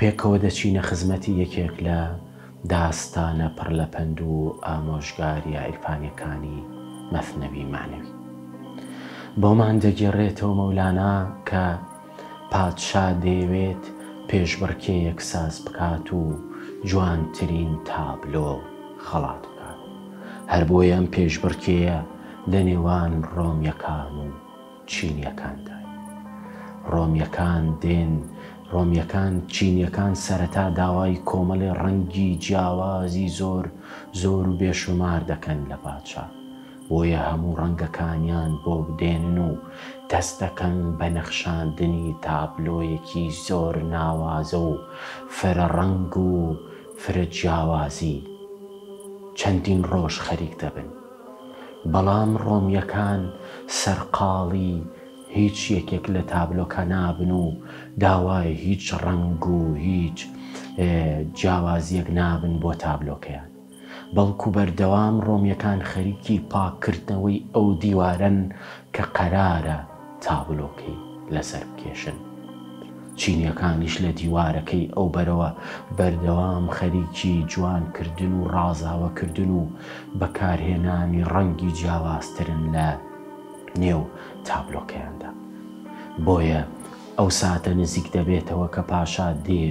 پێکەوە دەچینە خزمەتی یەکێک لە داستانە پڕ لە پەند و ئامۆژگاریە عیرفانیەکانی مەثنەوی معنەوی. بۆمان دەگێڕێتەوە مەولانا کە پادشا دەیەوێت پێشبڕکێیەک ساز بکات و جوانترین تابلۆ خەڵات بکات. هەر بۆیە ئەم پێشبڕکێیە لە نێوان ڕۆمیەکان و چینیەکاندا. ڕۆمیەکان دێن، ڕۆمیەکان چینیەکان سەرەتا داوای کۆمەڵی ڕەنگی جیاوازی زۆر زۆر و بێشومار دەکەن لە پادشا. بۆیە هەموو ڕەنگەکانیان بۆ بدێنن و دەست دەکەن بە نەخشاندنی تابلۆیەکی زۆر ناوازە و فرە ڕەنگ و فرە جیاوازی. چەندین ڕۆژ خەریک دەبن، بەڵام ڕۆمیەکان سەرقاڵی هیچ یەکێک لە تابلۆکە نابن و داوای هیچ ڕەنگ و هیچ جیاوازیەک نابن بۆ تابلۆکەیان. بەڵکو بەردەوام ڕۆمیەکان خەریکی پاکردنەوەی ئەو دیوارن کە قەرارە تابلۆکەی لەسەر بکێشن. چینیەکانیش لە دیوارەکەی ئەو بەرەوە بەردەوام خەریکی جوانکردن و ڕازاوەکردن و بەکارهێنانی ڕەنگی جیاوازترن لە نێو تابلۆکەیاندا. بۆیە ئەو ساتە نزیک دەبێتەوە کە پاشا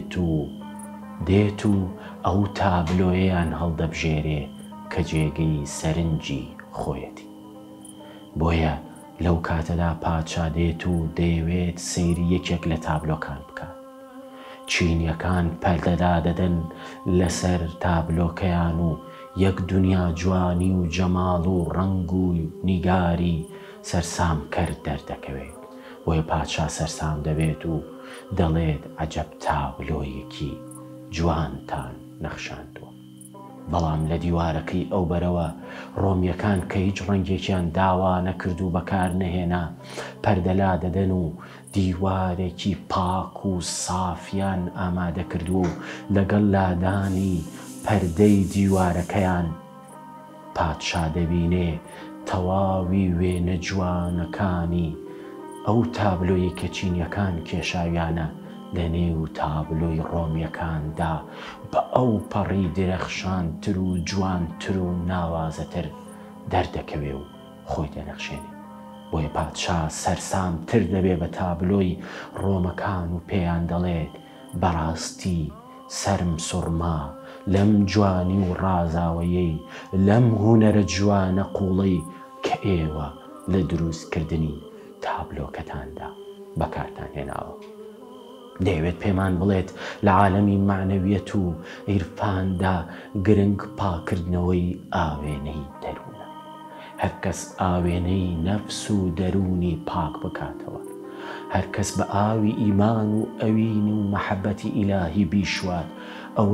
دێت و ئەو تابلۆیان هەڵدەبژێرێ کە جێگەی سەرنجی خۆیەتی. بۆیە لەو کاتەدا پادشا دێت و دەیەوێت سەیری یەکێک لە تابلۆکان بکات. چینیەکان پەردەدا دەدەن لەسەر تابلۆکەیان و یەک دنیا جوانی و جەماڵ و ڕەنگ و نیگاری سەرسامکرد دەردەکەوێت. بۆیە پادشا سەرسام دەبێت و دەڵێت عەجەب تابلۆیەکی جوانتان نەخشاندووە. بەڵام لە دیوارەکەی ئەو بەرەوە ڕۆمیەکان کە هیچ ڕەنگێکیان داوا نەکرد و بەکار نەهێنا پەردەلا دەدەن و دیوارێکی پاک و سافیان ئامادە کردووە و لەگەڵ لادانی پەردەی دیوارەکەیان پادشا دەبینێ تەواوی وێنە جوانەکانی ئەو تابلۆیی کە چینیەکان کێشاویانە لە نێو تابلۆی ڕۆمیەکاندا بە ئەو پەڕی درەخشانتر و جوانتر و ناوازەتر دەردەکەوێ و خۆی دەنەخشێنێ. بۆیە پادشا سەرسامتر دەبێ بە تابلۆی ڕۆمەکان و پێیان دەڵێت بەڕاستی سەرم سوڕما لەم جوانی و ڕازاوەیەی لەم هونەرە جوانە قوڵەی کە ئێوە لە دروستکردنی تابلۆکەتاندا بەکارتان هێناوە. دەیەوێت پێمان بڵێت لە عالەمی معنەویەت و عیرفاندا گرنگ پاکردنەوەی ئاوێنەی دەروونە. هەر کەس ئاوێنەی نەفس و دەرونی پاک بکاتەوە، هەر کەس بە ئاوی ئیمان و ئەوین و مەحەبەتی ئیلاهی بیشوات، ئەوە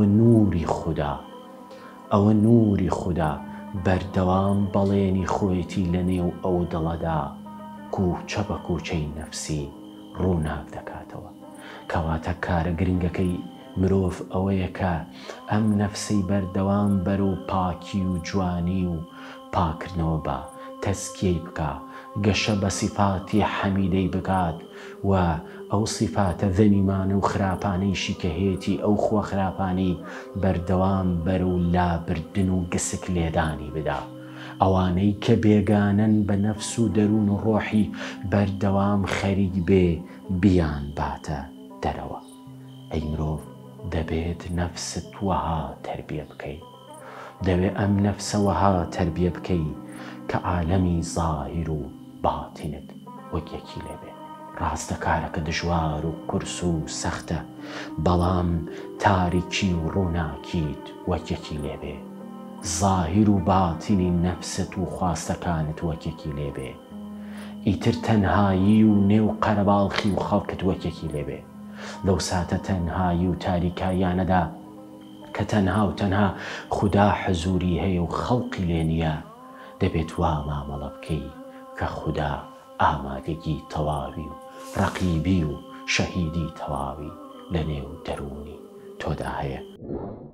نووری خوددا بەردەوام بەڵێنی خۆیەتی لە نێو ئەو دڵەدا کوچە بە کوچەی نەفسی ڕووناک دەکاتەوە. کەواتە کارە گرنگەکەی مرۆڤ ئەوەیە کە ئەم نەفسەی بەردەوام بەرەو پاکی و جوانی و پاکردنەوە بە تەزکیەی بکە، گەشە بە سیفاتی حەمیدەی بکات و ئەو سیفاتە ذەمیمانە و خراپانەیشی کە هێتی ئەو خۆ خراپانەی بەردەوام بەرەو لابردن و گسک لێدانی بدا. ئەوانەی کە بێگانن بە نەفس و دەروون و ڕۆحی بەردەوام خەریک بێ بیان باتە دەرەوە. ئەی مرۆڤ دەبێت نەفست وەها تەربیە بکەیت، دەوێت ئەم نەفسە وەها تەربیە بکەیت کە عالەمی زاهیر و باتینت وەک یەکی لێبێ. ڕاستە کارەکە دژوار و قورس و سەختە، بەڵام تاریکی و ڕووناکیت وەک یەکی لێبێ. زاهیر و باتینی نەفست و خواستەکانت وەک یەکی لێبێ. ئیتر تەنهایی و نێو قەرەباڵخی و خەڵکت وەک یەکی لێبێ. لەو ساتە تەنهایی و تاریکایانەدا کە تەنها و تەنها خوددا حەزوری هەیە و خەڵقی لێ نییە، دەبێت وا مامەڵە بکەی کە خوددا ئامادەگی تەواوی و ڕەقیبی و شەهیدی تەواوی لە نێو دەرونی تۆدا هەیە.